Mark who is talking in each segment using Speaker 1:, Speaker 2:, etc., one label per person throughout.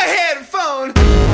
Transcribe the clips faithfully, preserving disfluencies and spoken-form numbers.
Speaker 1: headphone.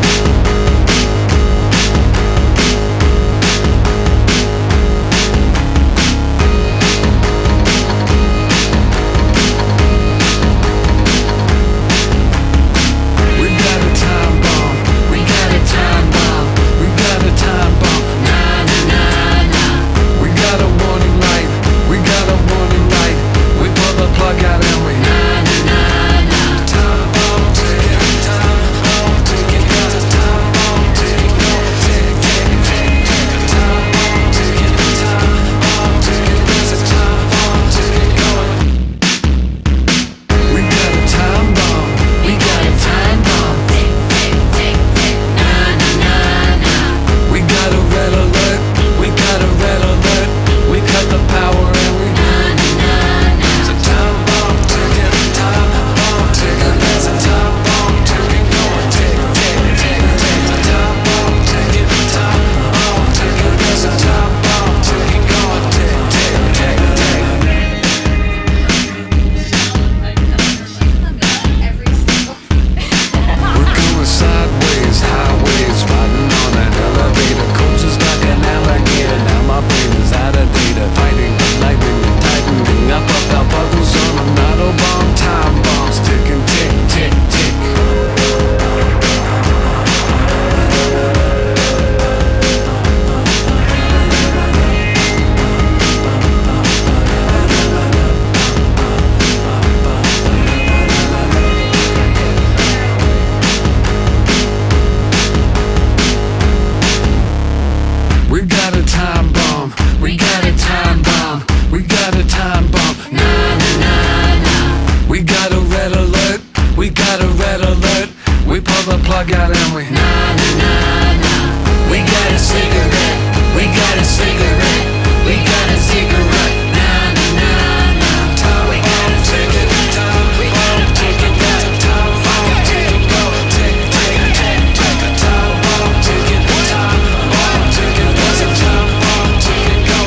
Speaker 1: Plug out and we nah nah nah nah. We got a cigarette, we got a cigarette, we got a cigarette. Nah nah nah nah. Time we gotta take it, time we gotta take it, got time, time, take it, go, take, take, take, take a time, bomb, take it, time, bomb, take it, what's a time, bomb, take it, go.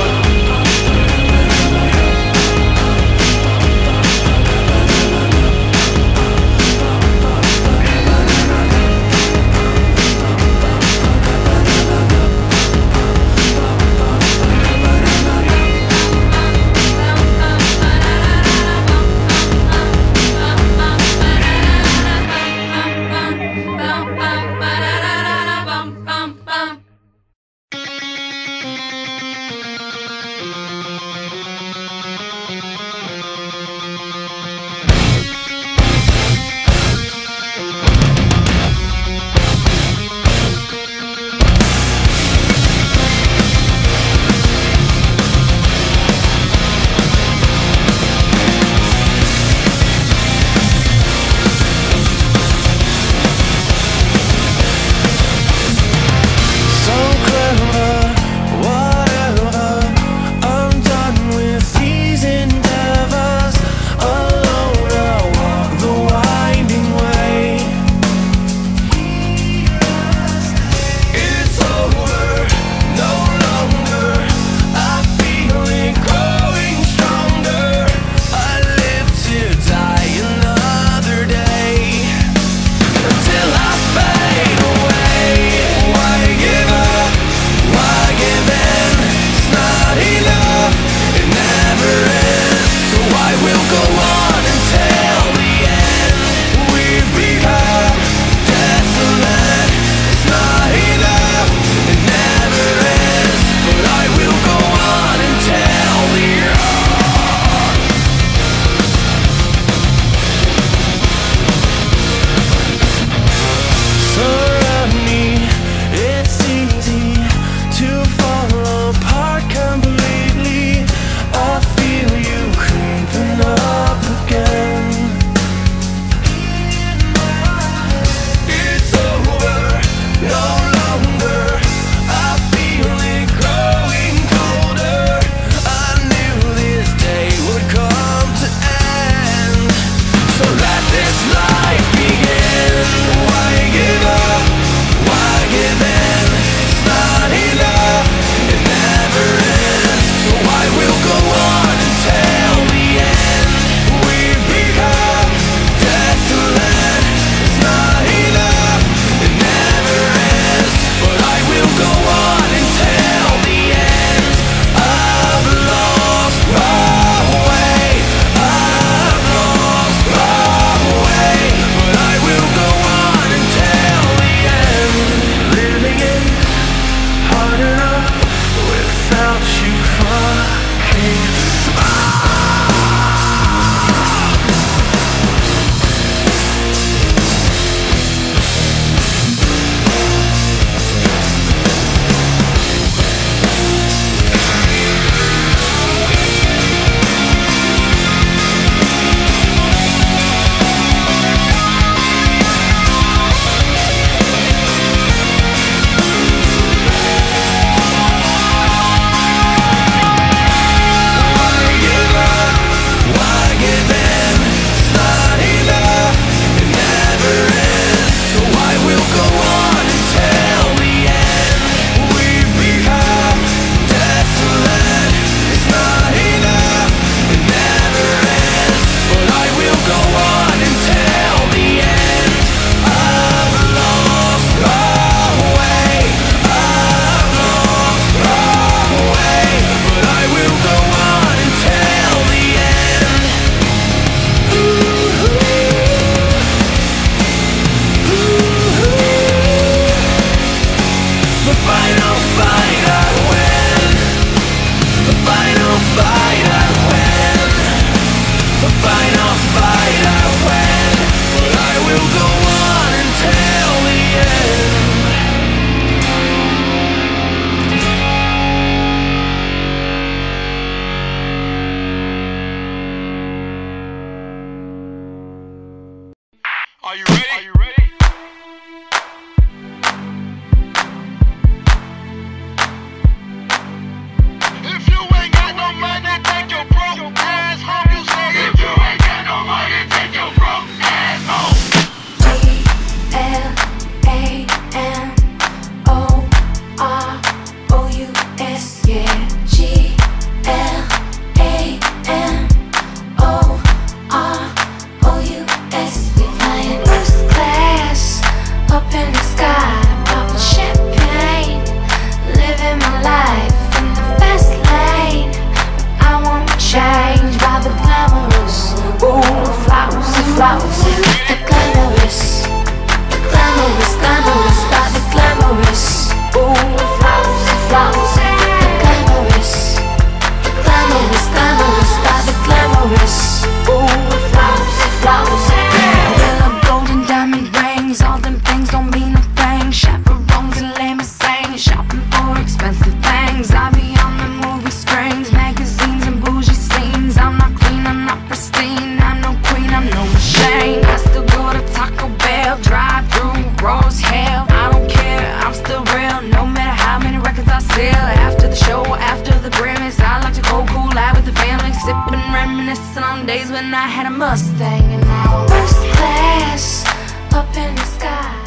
Speaker 1: If you ain't got no money, take your broke ass home. You say if you ain't got no money, take your broke ass home.
Speaker 2: G L A M O R O U S, yeah. G L A M O R O U S. We flying first class up in the sky, popping champagne, living my life in the fast lane. But I won't change by the glamorous, ooh, the flousy, flousy, the glamorous, the glamorous, glamorous, by the glamorous, ooh, the flousy, flousy, the glamorous, the glamorous, glamorous, by the glamorous, ooh, the flousy, flousy. Yellow golden diamond rings, all them things don't mean a thing. Chaperones and limousines, shopping for expensive things. I be on the movie screens, magazines and bougie scenes. I'm not clean, I'm not pristine, I'm no queen, I'm no machine. I still go to Taco Bell, drive through raw as hell. I don't care, I'm still real, no matter how many records I sell. After the show, after the Grammys, I like to go cool out with the family, sipping, reminiscing on days when I had a Mustang. And now I'm first class up in the sky.